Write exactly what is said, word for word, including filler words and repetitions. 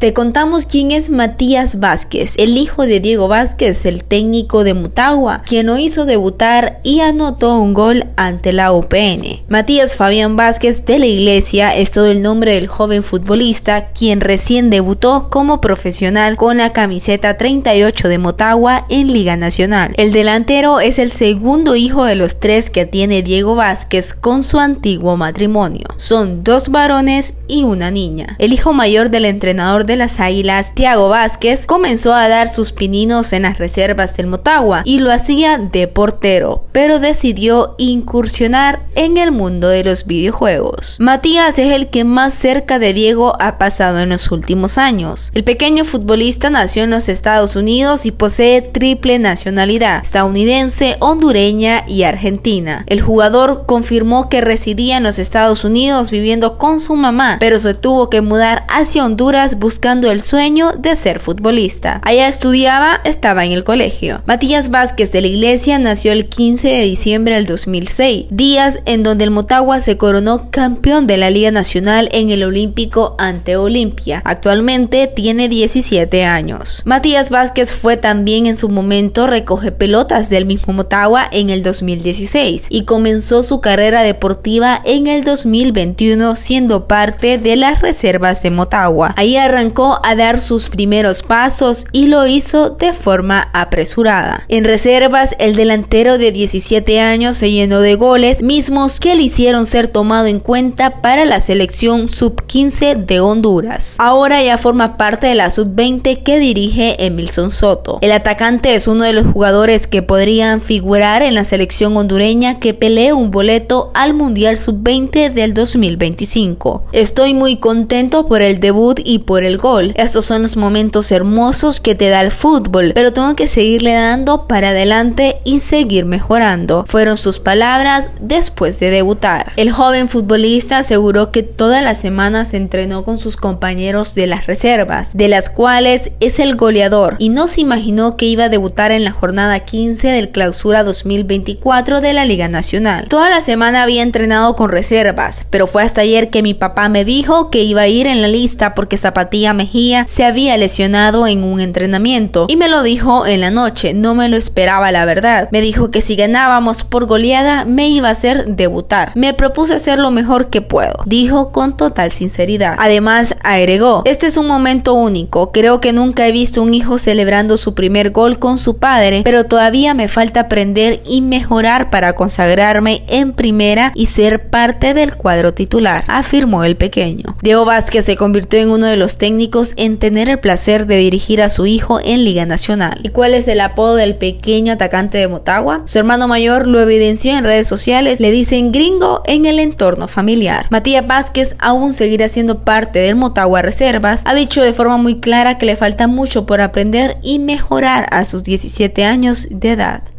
Te contamos quién es Matías Vázquez, el hijo de Diego Vázquez, el técnico de Motagua, quien lo hizo debutar y anotó un gol ante la U P N. Matías Fabián Vázquez de la Iglesia es todo el nombre del joven futbolista, quien recién debutó como profesional con la camiseta treinta y ocho de Motagua en Liga Nacional. El delantero es el segundo hijo de los tres que tiene Diego Vázquez con su antiguo matrimonio. Son dos varones y una niña. El hijo mayor del entrenador de las Águilas, Thiago Vázquez, comenzó a dar sus pininos en las reservas del Motagua y lo hacía de portero, pero decidió incursionar en el mundo de los videojuegos. Matías es el que más cerca de Diego ha pasado en los últimos años. El pequeño futbolista nació en los Estados Unidos y posee triple nacionalidad, estadounidense, hondureña y argentina. El jugador confirmó que residía en los Estados Unidos viviendo con su mamá, pero se tuvo que mudar hacia Honduras buscando el sueño de ser futbolista. Allá estudiaba, estaba en el colegio. Matías Vázquez de la Iglesia nació el quince de diciembre del dos mil seis, días en donde el Motagua se coronó campeón de la Liga Nacional en el Olímpico ante Olimpia. Actualmente tiene diecisiete años. Matías Vázquez fue también en su momento recoge pelotas del mismo Motagua en el dos mil dieciséis y comenzó su carrera deportiva en el dos mil veintiuno siendo parte de las reservas de Motagua. Ahí arrancó a dar sus primeros pasos y lo hizo de forma apresurada. En reservas, el delantero de diecisiete años se llenó de goles, mismos que le hicieron ser tomado en cuenta para la selección sub quince de Honduras. Ahora ya forma parte de la sub veinte que dirige Emilson Soto. El atacante es uno de los jugadores que podrían figurar en la selección hondureña que pelea un boleto al Mundial sub veinte del dos mil veinticinco. Estoy muy contento por el debut y por el gol. Estos son los momentos hermosos que te da el fútbol, pero tengo que seguirle dando para adelante y seguir mejorando. Fueron sus palabras después de debutar. El joven futbolista aseguró que toda la semana se entrenó con sus compañeros de las reservas, de las cuales es el goleador, y no se imaginó que iba a debutar en la jornada quince del Clausura dos mil veinticuatro de la Liga Nacional. Toda la semana había entrenado con reservas, pero fue hasta ayer que mi papá me dijo que iba a ir en la lista porque Zapatilla Mejía se había lesionado en un entrenamiento, y me lo dijo en la noche. No me lo esperaba, la verdad. Me dijo que si ganábamos por goleada me iba a hacer debutar. Me propuse hacer lo mejor que puedo, dijo con total sinceridad. Además agregó: este es un momento único, creo que nunca he visto un hijo celebrando su primer gol con su padre, pero todavía me falta aprender y mejorar para consagrarme en primera y ser parte del cuadro titular, afirmó el pequeño. Diego Vázquez se convirtió en uno de los técnicos en tener el placer de dirigir a su hijo en Liga Nacional. ¿Y cuál es el apodo del pequeño atacante de Motagua? Su hermano mayor lo evidenció en redes sociales, le dicen gringo en el entorno familiar. Matías Vázquez aún seguirá siendo parte del Motagua Reservas, ha dicho de forma muy clara que le falta mucho por aprender y mejorar a sus diecisiete años de edad.